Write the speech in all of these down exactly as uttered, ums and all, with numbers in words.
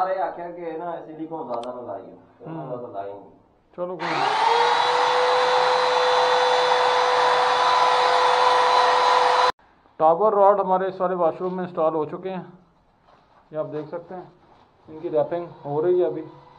सारे आख्या के ना सिलिकॉन ज्यादा लगाई हो, ज्यादा लाई नहीं। चलो कोई टावर रॉड हमारे इस वाले वॉशरूम में इंस्टॉल हो चुके हैं, ये आप देख सकते हैं। इनकी रैपिंग हो रही है अभी।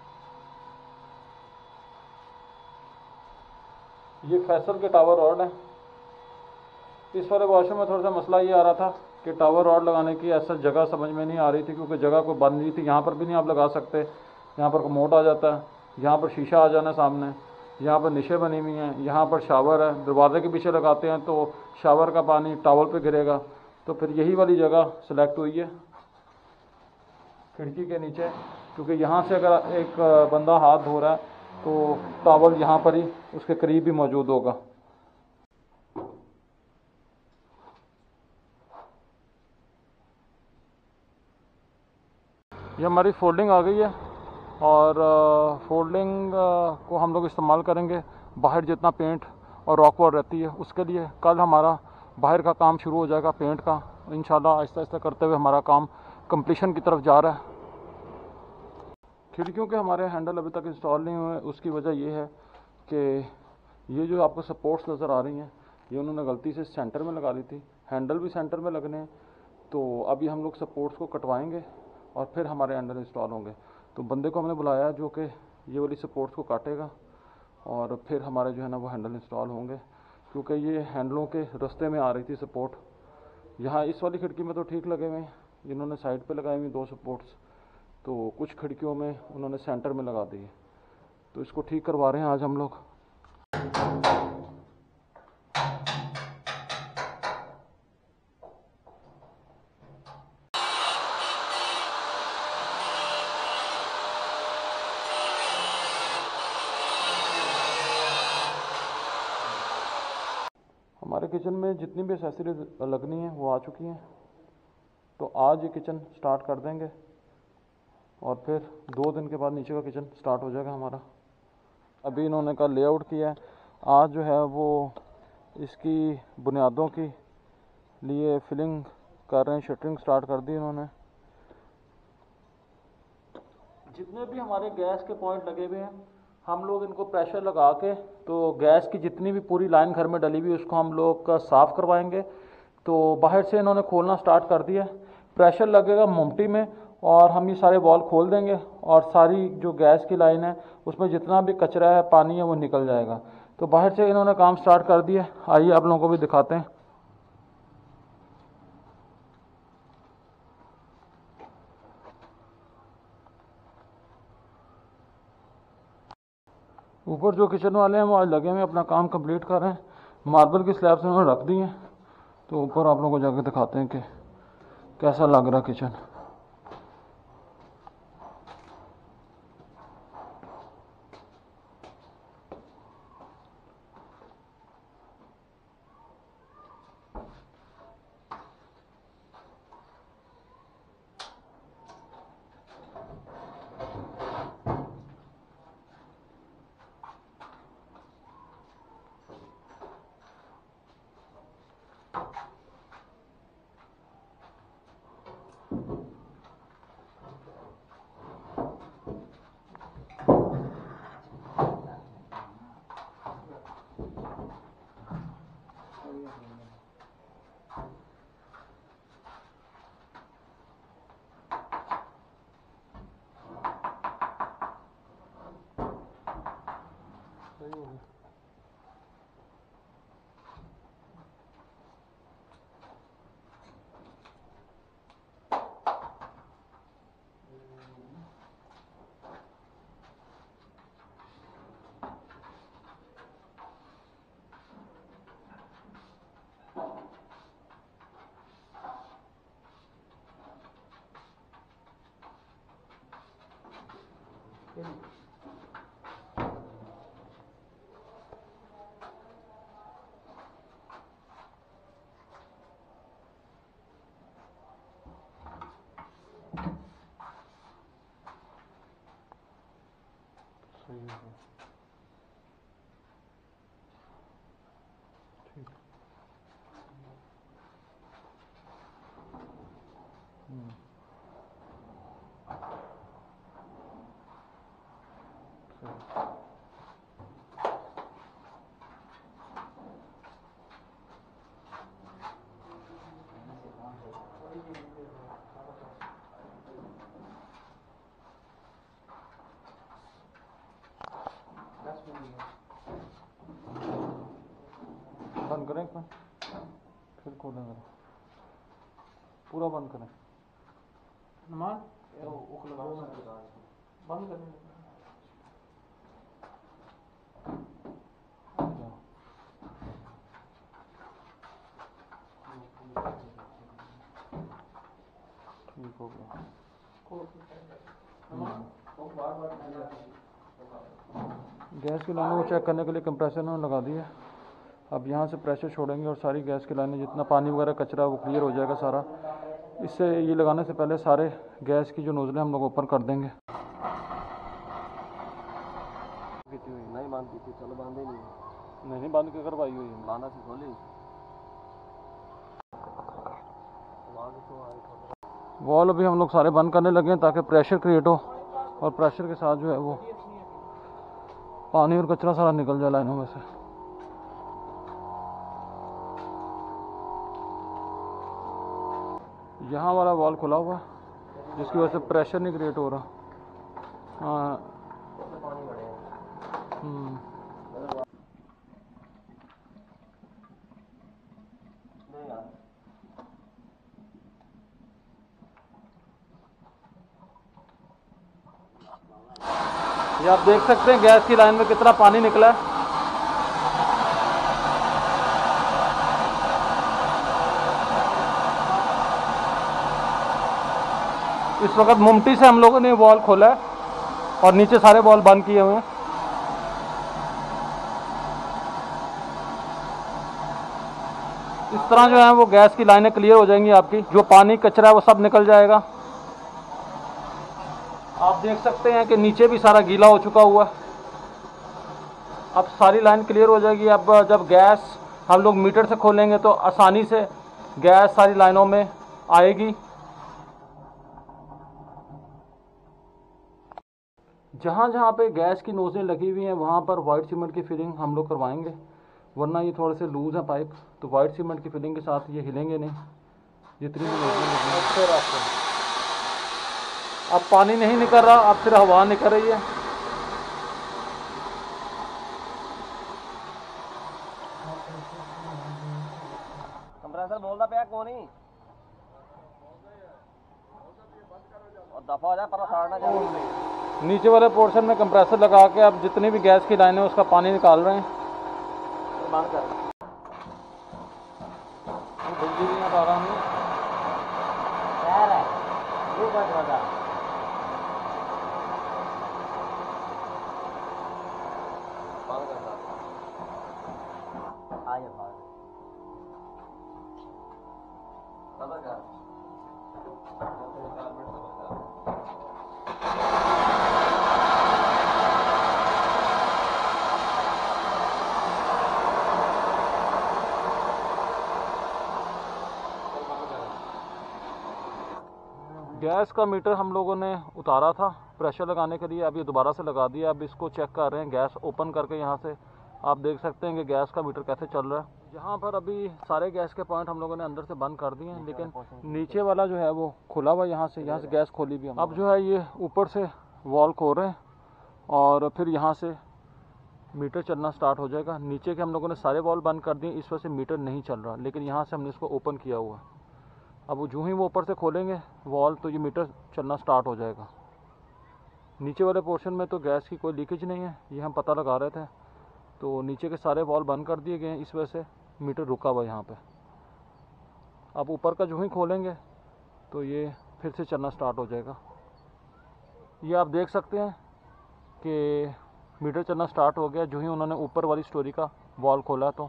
ये फैसल के टावर रॉड है। इस वाले वॉशरूम में थोड़ा सा मसला ये आ रहा था कि टावर रॉड लगाने की ऐसा जगह समझ में नहीं आ रही थी, क्योंकि जगह कोई बंद नहीं थी। यहाँ पर भी नहीं आप लगा सकते, यहाँ पर कमोड आ जाता है, यहाँ पर शीशा आ जाना सामने, यहाँ पर निशे बनी हुई हैं, यहाँ पर शावर है। दरवाजे के पीछे लगाते हैं तो शावर का पानी टॉवल पे गिरेगा, तो फिर यही वाली जगह सेलेक्ट हुई है खिड़की के नीचे, क्योंकि यहाँ से अगर एक बंदा हाथ धो रहा है तो टॉवल यहाँ पर ही उसके करीब भी मौजूद होगा। ये हमारी फोल्डिंग आ गई है और फोल्डिंग को हम लोग इस्तेमाल करेंगे बाहर जितना पेंट और रॉक वॉल रहती है उसके लिए। कल हमारा बाहर का काम शुरू हो जाएगा पेंट का, इंशाल्लाह आहिस्ता आहिस्ता करते हुए हमारा काम कंप्लीशन की तरफ जा रहा है। खिड़कियों के हमारे हैंडल अभी तक इंस्टॉल नहीं हुए, उसकी वजह ये है कि ये जो आपको सपोर्ट्स नज़र आ रही हैं ये उन्होंने गलती से सेंटर में लगा ली थी, हैंडल भी सेंटर में लगने हैं। तो अभी हम लोग सपोर्ट्स को कटवाएंगे और फिर हमारे हैंडल इंस्टॉल होंगे। तो बंदे को हमने बुलाया जो कि ये वाली सपोर्ट्स को काटेगा और फिर हमारे जो है ना वो हैंडल इंस्टॉल होंगे, क्योंकि ये हैंडलों के रास्ते में आ रही थी सपोर्ट। यहाँ इस वाली खिड़की में तो ठीक लगे हुए हैं, इन्होंने साइड पे लगाई हुई दो सपोर्ट्स, तो कुछ खिड़कियों में उन्होंने सेंटर में लगा दी है। तो इसको ठीक करवा रहे हैं आज हम लोग। हमारे किचन में जितनी भी एसेसरीज लगनी है वो आ चुकी हैं, तो आज ये किचन स्टार्ट कर देंगे और फिर दो दिन के बाद नीचे का किचन स्टार्ट हो जाएगा हमारा। अभी इन्होंने का लेआउट किया है, आज जो है वो इसकी बुनियादों की लिए फिलिंग कर रहे हैं, शटरिंग स्टार्ट कर दी इन्होंने। जितने भी हमारे गैस के पॉइंट लगे हुए हैं हम लोग इनको प्रेशर लगा के, तो गैस की जितनी भी पूरी लाइन घर में डली हुई उसको हम लोग का साफ़ करवाएंगे। तो बाहर से इन्होंने खोलना स्टार्ट कर दिया, प्रेशर लगेगा मोमटी में और हम ये सारे वॉल खोल देंगे और सारी जो गैस की लाइन है उसमें जितना भी कचरा है पानी है वो निकल जाएगा। तो बाहर से इन्होंने काम स्टार्ट कर दिया, आइए आप लोगों को भी दिखाते हैं। ऊपर जो किचन वाले हैं वो आज लगे हुए अपना काम कंप्लीट कर रहे हैं, मार्बल की स्लैब्स उन्होंने रख दी हैं। तो ऊपर आप लोगों को जाकर दिखाते हैं कि कैसा लग रहा किचन। सही है, ठीक। हम्म बंद करें इसमें, फिर खोलेंगे, पूरा बंद करें। नमाज बंद करें। ठीक हो गया। गैस की लाइनों को चेक करने के लिए कंप्रेसर ने लगा दी है। अब यहाँ से प्रेशर छोड़ेंगे और सारी गैस की लाइनें, जितना पानी वगैरह कचरा वो क्लियर हो जाएगा सारा। इससे ये लगाने से पहले सारे गैस की जो नोजलें हम लोग ओपन कर देंगे। नहीं बांधती थी, चलो बांधे नहीं नहीं नहीं बांध के करवाई हुई है, बांधा थी खोली। वॉल अभी हम लोग सारे बंद करने लगे हैं ताकि प्रेशर क्रिएट हो और प्रेशर के साथ जो है वो पानी और कचरा सारा निकल जाए लाइनों में से। यहाँ वाला वॉल खुला हुआ है जिसकी वजह से प्रेशर नहीं क्रिएट हो रहा। हाँ हम्म ये आप देख सकते हैं गैस की लाइन में कितना पानी निकला है। इस वक्त मुमटी से हम लोगों ने वॉल खोला है और नीचे सारे वॉल बंद किए हुए हैं। इस तरह जो है वो गैस की लाइनें क्लियर हो जाएंगी, आपकी जो पानी कचरा है वो सब निकल जाएगा। आप देख सकते हैं कि नीचे भी सारा गीला हो चुका हुआ है। अब सारी लाइन क्लियर हो जाएगी। अब जब गैस हम लोग मीटर से खोलेंगे तो आसानी से गैस सारी लाइनों में आएगी। जहाँ जहाँ पे गैस की नोज़ें लगी हुई हैं वहाँ पर वाइट सीमेंट की फिलिंग हम लोग करवाएंगे, वरना ये थोड़े से लूज़ है पाइप, तो वाइट सीमेंट की फिलिंग के साथ ये हिलेंगे नहीं जितनी भी नोज़ें लगी हैं। अब पानी नहीं निकल रहा, अब सिर्फ हवा निकल रही है। कंप्रेसर बोलता पे कौन ही और दफा हो जाए पर साड़ना चाहिए। नीचे वाले पोर्शन में कंप्रेसर लगा के अब जितनी भी गैस की लाइन है उसका पानी निकाल रहे हैं। बंद कर बिजली भी आ रहा है ये बंद हो जा। बंद कर आ जा बाहर बंद कर। गैस का मीटर हम लोगों ने उतारा था प्रेशर लगाने के लिए, अब ये दोबारा से लगा दिया। अब इसको चेक कर रहे हैं गैस ओपन करके। यहाँ से आप देख सकते हैं कि गैस का मीटर कैसे चल रहा है। यहाँ पर अभी सारे गैस के पॉइंट हम लोगों ने अंदर से बंद कर दिए हैं, लेकिन नीचे वाला जो है वो खुला हुआ। यहाँ से यहाँ से गैस खोली भी हम। अब जो है ये ऊपर से वॉल खोल रहे हैं और फिर यहाँ से मीटर चलना स्टार्ट हो जाएगा। नीचे के हम लोगों ने सारे वॉल बंद कर दिए, इस वजह से मीटर नहीं चल रहा, लेकिन यहाँ से हमने इसको ओपन किया हुआ है। अब वो जो ही वो ऊपर से खोलेंगे वॉल तो ये मीटर चलना स्टार्ट हो जाएगा। नीचे वाले पोर्शन में तो गैस की कोई लीकेज नहीं है, ये हम पता लगा रहे थे, तो नीचे के सारे वॉल बंद कर दिए गए हैं, इस वजह से मीटर रुका हुआ है यहाँ पे। अब ऊपर का जो ही खोलेंगे तो ये फिर से चलना स्टार्ट हो जाएगा। ये आप देख सकते हैं कि मीटर चलना स्टार्ट हो गया जो ही उन्होंने ऊपर वाली स्टोरी का वॉल खोला। तो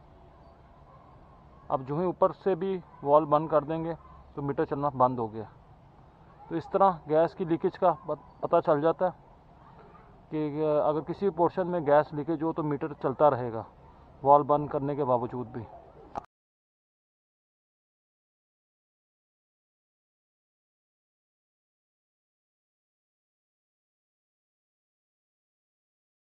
अब जो ही ऊपर से भी वॉल बंद कर देंगे तो मीटर चलना बंद हो गया। तो इस तरह गैस की लीकेज का पता चल जाता है कि अगर किसी पोर्शन में गैस लीकेज हो तो मीटर चलता रहेगा वॉल बंद करने के बावजूद भी।